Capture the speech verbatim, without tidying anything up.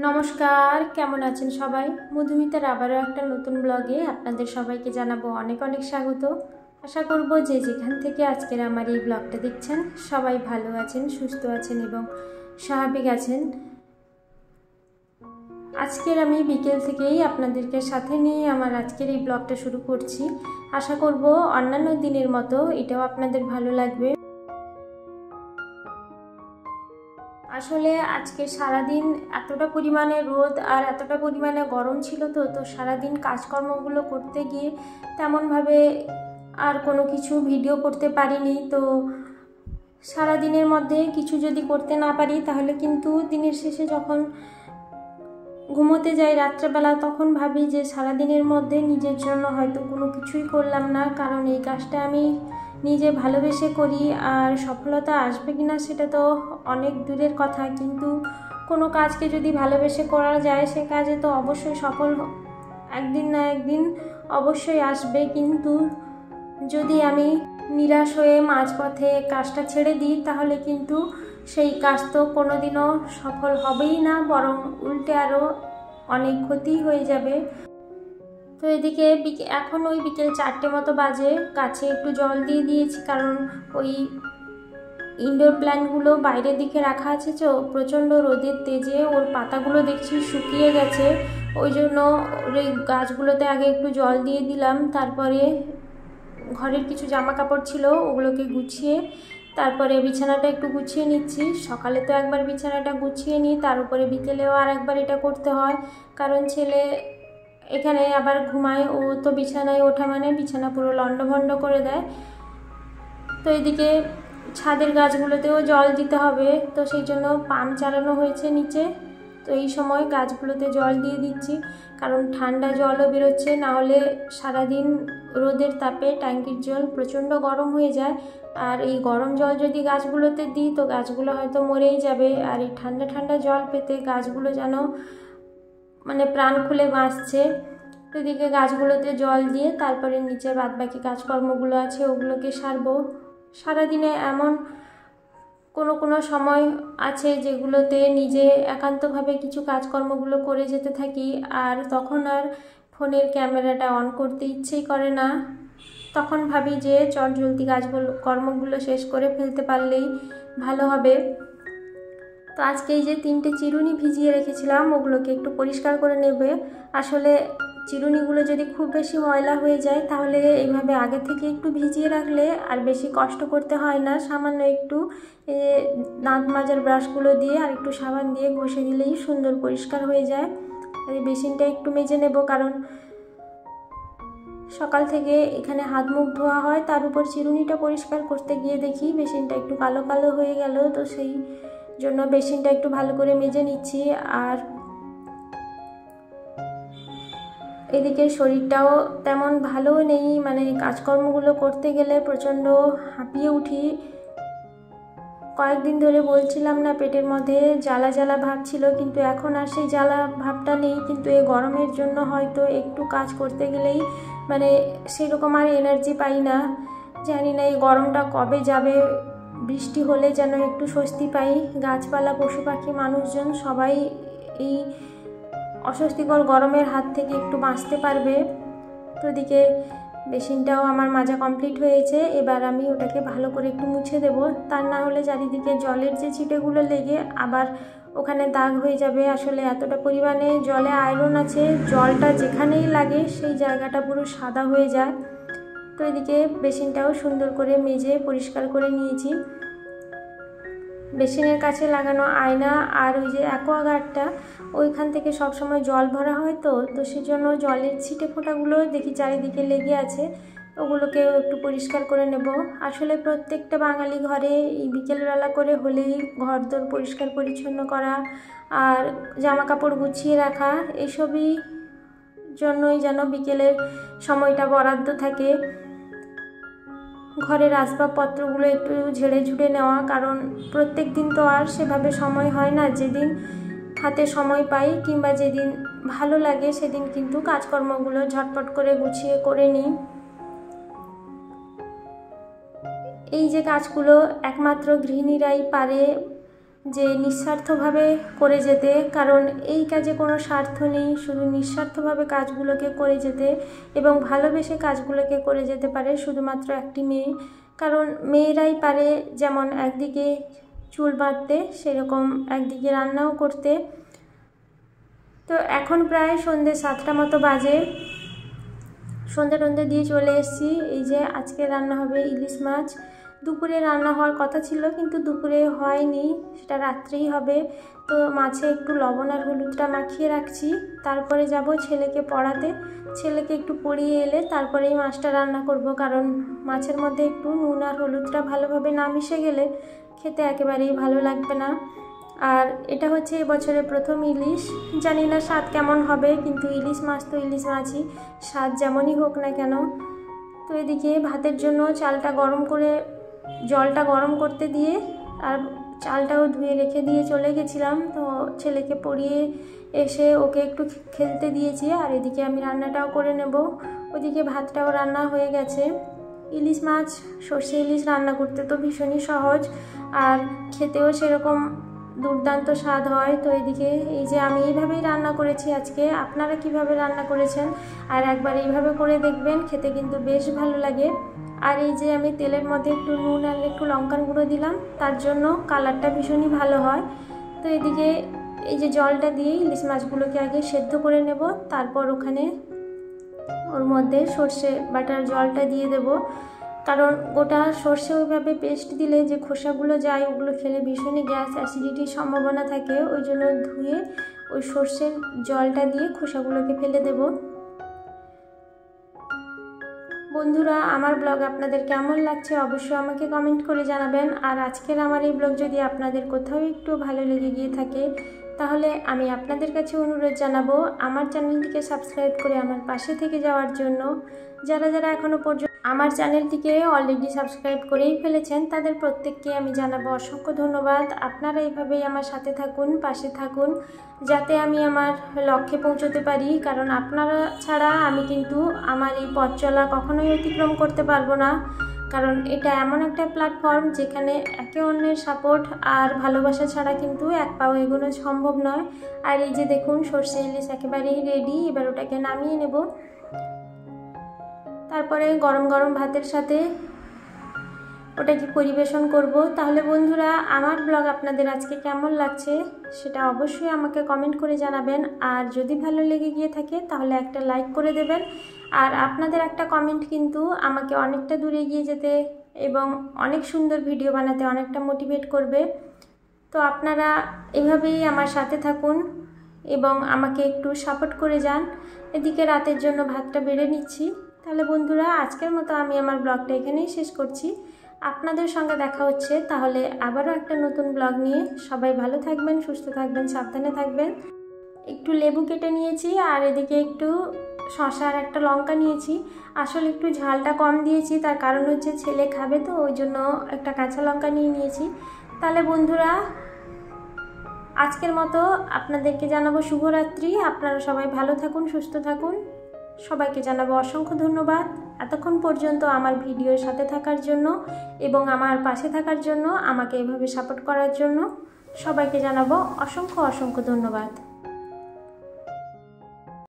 নমস্কার, কেমন আছেন সবাই? মধুমিতার আবারও একটা নতুন ব্লগে আপনাদের সবাইকে জানাবো অনেক অনেক স্বাগত। আশা করব যে যেখান থেকে আজকের আমার এই ব্লগটা দেখছেন সবাই ভালো আছেন, সুস্থ আছেন এবং স্বাভাবিক আছেন। আজকের আমি বিকেল থেকেই আপনাদেরকে সাথে নিয়ে আমার আজকের এই ব্লগটা শুরু করছি। আশা করব অন্যান্য দিনের মতো এটাও আপনাদের ভালো লাগবে। আসলে আজকে সারাদিন এতটা পরিমাণে রোদ আর এতটা পরিমাণে গরম ছিল তো তো সারাদিন কাজকর্মগুলো করতে গিয়ে তেমনভাবে আর কোনো কিছু ভিডিও করতে পারিনি। তো সারাদিনের মধ্যে কিছু যদি করতে না পারি তাহলে কিন্তু দিনের শেষে যখন ঘুমোতে যাই রাত্রেবেলা তখন ভাবি যে সারাদিনের মধ্যে নিজের জন্য হয়তো কোনো কিছুই করলাম না, কারণ এই কাজটা আমি নিজে ভালোবেসে করি। আর সফলতা আসবে কিনা সেটা তো অনেক দূরের কথা, কিন্তু কোনো কাজকে যদি ভালোবেসে করা যায় সে কাজে তো অবশ্যই সফল একদিন না একদিন অবশ্যই আসবে। কিন্তু যদি আমি নিরাশ হয়ে মাঝপথে কাজটা ছেড়ে দিই তাহলে কিন্তু সেই কাজ তো কোনোদিনও সফল হবেই না, বরং উল্টে আরও অনেক ক্ষতি হয়ে যাবে। তো এদিকে এখন ওই বিকেল চারটে মতো বাজে, গাছে একটু জল দিয়ে দিয়েছি, কারণ ওই ইনডোর প্ল্যান্টগুলো বাইরের দিকে রাখা আছে তো প্রচণ্ড রোদের তেজে ওর পাতাগুলো দেখছি শুকিয়ে গেছে। ওই জন্য ওই গাছগুলোতে আগে একটু জল দিয়ে দিলাম, তারপরে ঘরের কিছু জামা কাপড় ছিল ওগুলোকে গুছিয়ে তারপরে বিছানাটা একটু গুছিয়ে নিচ্ছি। সকালে তো একবার বিছানাটা গুছিয়ে নিই, তার উপরে বিকেলেও আর একবার এটা করতে হয়, কারণ ছেলে এখানে আবার ঘুমায়, ও তো বিছানায় ওঠা মানে বিছানা পুরো লণ্ডভণ্ড করে দেয়। তো এদিকে ছাদের গাছগুলোতেও জল দিতে হবে, তো সেই জন্য পাম্প চালানো হয়েছে নিচে। তো এই সময় গাছগুলোতে জল দিয়ে দিচ্ছি, কারণ ঠান্ডা জলও বেরোচ্ছে, না হলে সারাদিন রোদের তাপে ট্যাঙ্কির জল প্রচণ্ড গরম হয়ে যায়। আর এই গরম জল যদি গাছগুলোতে দিই তো গাছগুলো হয়তো মরেই যাবে, আর এই ঠান্ডা ঠান্ডা জল পেতে গাছগুলো যেন মানে প্রাণ খুলে বাঁচছে। তো এদিকে গাছগুলোতে জল দিয়ে তারপরে নিচে বাদবাকি কাজকর্মগুলো আছে ওগুলোকে সারবো। সারাদিনে এমন কোনো কোনো সময় আছে যেগুলোতে নিজে একান্তভাবে কিছু কাজকর্মগুলো করে যেতে থাকি, আর তখন আর ফোনের ক্যামেরাটা অন করতে ইচ্ছেই করে না। তখন ভাবি যে চটজলদি কাজগুলো কর্মগুলো শেষ করে ফেলতে পারলেই ভালো হবে। তো আজকে এই যে তিনটে চিরুনি ভিজিয়ে রেখেছিলাম ওগুলোকে একটু পরিষ্কার করে নেবে। আসলে চিরুনিগুলো যদি খুব বেশি ময়লা হয়ে যায় তাহলে এইভাবে আগে থেকে একটু ভিজিয়ে রাখলে আর বেশি কষ্ট করতে হয় না। সামান্য একটু দাঁত মাজার ব্রাশগুলো দিয়ে আর একটু সাবান দিয়ে ঘষে দিলেই সুন্দর পরিষ্কার হয়ে যায়। এই বেসিনটা একটু মেজে নেব, কারণ সকাল থেকে এখানে হাত মুখ ধোয়া হয়, তার উপর চিরুনিটা পরিষ্কার করতে গিয়ে দেখি বেসিনটা একটু কালো কালো হয়ে গেল। তো সেই জন্য বেসিনটা একটু ভালো করে মেজে নিচ্ছি। আর এদিকে শরীরটাও তেমন ভালো নেই, মানে কাজকর্মগুলো করতে গেলে প্রচণ্ড হাঁপিয়ে উঠি। কয়েকদিন ধরে বলছিলাম না পেটের মধ্যে জ্বালা জ্বালা ভাব ছিল, কিন্তু এখন আর সেই জ্বালা ভাবটা নেই। কিন্তু এই গরমের জন্য হয়তো একটু কাজ করতে গেলেই মানে সেরকম আর এনার্জি পাই না। জানি না এই গরমটা কবে যাবে, বৃষ্টি হলে যেন একটু স্বস্তি পাই। গাছপালা, পশু পাখি, মানুষজন সবাই এই অস্বস্তিকর গরমের হাত থেকে একটু বাঁচতে পারবে। তো এদিকে বেসিনটাও আমার মাজা কমপ্লিট হয়েছে, এবার আমি ওটাকে ভালো করে একটু মুছে দেব, তার না হলে চারিদিকে জলের যে ছিটেগুলো লেগে আবার ওখানে দাগ হয়ে যাবে। আসলে এতটা পরিমাণে জলে আয়রন আছে, জলটা যেখানেই লাগে সেই জায়গাটা পুরো সাদা হয়ে যায়। তো এদিকে বেসিনটাও সুন্দর করে মেজে পরিষ্কার করে নিয়েছি। বেসিনের কাছে লাগানো আয়না আর ওই যে অ্যাকোয়াগার্ডটা ওইখান থেকে সবসময় জল ভরা হয়, তো তো সেজন্য জলের ছিটে ফোঁটাগুলো দেখি চারিদিকে লেগে আছে, ওগুলোকেও একটু পরিষ্কার করে নেব। আসলে প্রত্যেকটা বাঙালি ঘরে এই বিকেলবেলা করে হলেই ঘরদোর পরিষ্কার পরিচ্ছন্ন করা আর জামা কাপড় গুছিয়ে রাখা এসবই জন্যই যেন বিকেলের সময়টা বরাদ্দ থাকে। ঘরের আসবাবপত্রগুলো একটু ঝেড়ে ঝুড়ে নেওয়া, কারণ প্রত্যেক দিন তো আর সেভাবে সময় হয় না। যেদিন হাতে সময় পাই কিংবা যেদিন ভালো লাগে সেদিন কিন্তু কাজকর্মগুলো ঝটপট করে গুছিয়ে করে নিই। এই যে কাজগুলো একমাত্র গৃহিণীরাই পারে, যে নিঃস্বার্থভাবে করে যেতে, কারণ এই কাজে কোনো স্বার্থ নেই, শুধু নিঃস্বার্থভাবে কাজগুলোকে করে যেতে এবং ভালোবেসে কাজগুলোকে করে যেতে পারে শুধুমাত্র একটি মেয়ে। কারণ মেয়েরাই পারে যেমন একদিকে চুল বাঁধতে, সেরকম একদিকে রান্নাও করতে। তো এখন প্রায় সন্ধ্যে সাতটা মতো বাজে, সন্ধ্যে টন্ধে দিয়ে চলে এসেছি। এই যে আজকে রান্না হবে ইলিশ মাছ। দুপুরে রান্না হওয়ার কথা ছিল কিন্তু দুপুরে হয়নি, সেটা রাত্রেই হবে। তো মাছে একটু লবণ আর হলুদটা মাখিয়ে রাখছি, তারপরে যাব ছেলেকে পড়াতে। ছেলেকে একটু পড়িয়ে এলে তারপরে এই মাছটা রান্না করব, কারণ মাছের মধ্যে একটু নুন আর হলুদটা ভালোভাবে না মিশে গেলে খেতে একেবারেই ভালো লাগবে না। আর এটা হচ্ছে এবছরের প্রথম ইলিশ, জানি না স্বাদ কেমন হবে, কিন্তু ইলিশ মাছ তো ইলিশ মাছই, স্বাদ যেমনই হোক না কেন। তো এদিকে ভাতের জন্য চালটা গরম করে, জলটা গরম করতে দিয়ে আর চালটাও ধুয়ে রেখে দিয়ে চলে গেছিলাম। তো ছেলেকে পড়িয়ে এসে ওকে একটু খেলতে দিয়েছি, আর এদিকে আমি রান্নাটাও করে নেব। ওদিকে ভাতটাও রান্না হয়ে গেছে। ইলিশ মাছ, সর্ষে ইলিশ রান্না করতে তো ভীষণই সহজ আর খেতেও সেরকম দুর্দান্ত স্বাদ হয়। তো এদিকে এই যে আমি এইভাবেই রান্না করেছি আজকে, আপনারা কিভাবে রান্না করেছেন আর একবার এইভাবে করে দেখবেন, খেতে কিন্তু বেশ ভালো লাগে। আর এই যে আমি তেলের মধ্যে একটু নুন আর একটু লঙ্কার গুঁড়ো দিলাম, তার জন্য কালারটা ভীষণই ভালো হয়। তো এদিকে এই যে জলটা দিয়ে ইলিশ মাছগুলোকে আগে সেদ্ধ করে নেব, তারপর ওখানে ওর মধ্যে সর্ষে বাটার জলটা দিয়ে দেব। কারণ গোটা সর্ষে ওইভাবে পেস্ট দিলে যে খোসাগুলো যায়, ওগুলো খেলে ভীষণই গ্যাস অ্যাসিডিটির সম্ভাবনা থাকে, ওই জন্য ধুয়ে ওই সর্ষের জলটা দিয়ে খোসাগুলোকে ফেলে দেব। বন্ধুরা, আমার ব্লগ আপনাদের কেমন লাগছে অবশ্যই আমাকে কমেন্ট করে জানাবেন। আর আজকের আমার এই ব্লগ যদি আপনাদের কোথাও একটু ভালো লেগে গিয়ে থাকে, তাহলে আমি আপনাদের কাছে অনুরোধ জানাবো আমার চ্যানেলটিকে সাবস্ক্রাইব করে আমার পাশে থেকে যাওয়ার জন্য। যারা যারা এখনও পর্যন্ত আমার চ্যানেলটিকে অলরেডি সাবস্ক্রাইব করেই ফেলেছেন, তাদের প্রত্যেককে আমি জানাবো অসংখ্য ধন্যবাদ। আপনারা এইভাবেই আমার সাথে থাকুন, পাশে থাকুন, যাতে আমি আমার লক্ষ্যে পৌঁছতে পারি। কারণ আপনারা ছাড়া আমি কিন্তু আমার এই পথ চলা কখনোই অতিক্রম করতে পারবো না। কারণ এটা এমন একটা প্ল্যাটফর্ম যেখানে একে অন্যের সাপোর্ট আর ভালোবাসা ছাড়া কিন্তু এক পাও এগোনো সম্ভব নয়। আর এই যে দেখুন সর্ষে ইলিশ একেবারেই রেডি, এবার ওটাকে নামিয়ে নেব। তারপরে গরম গরম ভাতের সাথে ওটাকে পরিবেশন করব। তাহলে বন্ধুরা, আমার ব্লগ আপনাদের আজকে কেমন লাগছে সেটা অবশ্যই আমাকে কমেন্ট করে জানাবেন। আর যদি ভালো লেগে গিয়ে থাকে তাহলে একটা লাইক করে দেবেন। আর আপনাদের একটা কমেন্ট কিন্তু আমাকে অনেকটা দূরে এগিয়ে যেতে এবং অনেক সুন্দর ভিডিও বানাতে অনেকটা মোটিভেট করবে। তো আপনারা এভাবেই আমার সাথে থাকুন এবং আমাকে একটু সাপোর্ট করে যান। এদিকে রাতের জন্য ভাতটা বেড়ে নিচ্ছি। তাহলে বন্ধুরা, আজকের মতো আমি আমার ব্লগটা এখানেই শেষ করছি। আপনাদের সঙ্গে দেখা হচ্ছে তাহলে আবারও একটা নতুন ব্লগ নিয়ে। সবাই ভালো থাকবেন, সুস্থ থাকবেন, সাবধানে থাকবেন। একটু লেবু কেটে নিয়েছি আর এদিকে একটু শসা আর একটা লঙ্কা নিয়েছি। আসলে একটু ঝালটা কম দিয়েছি, তার কারণ হচ্ছে ছেলে খাবে, তো ওই জন্য একটা কাঁচা লঙ্কা নিয়ে নিয়েছি। তাহলে বন্ধুরা, আজকের মতো আপনাদেরকে জানাবো শুভরাত্রি। আপনারা সবাই ভালো থাকুন, সুস্থ থাকুন। সবাইকে জানাবো অসংখ্য ধন্যবাদ এতক্ষণ পর্যন্ত আমার ভিডিওর সাথে থাকার জন্য এবং আমার পাশে থাকার জন্য, আমাকে এভাবে সাপোর্ট করার জন্য। সবাইকে জানাবো অসংখ্য অসংখ্য ধন্যবাদ।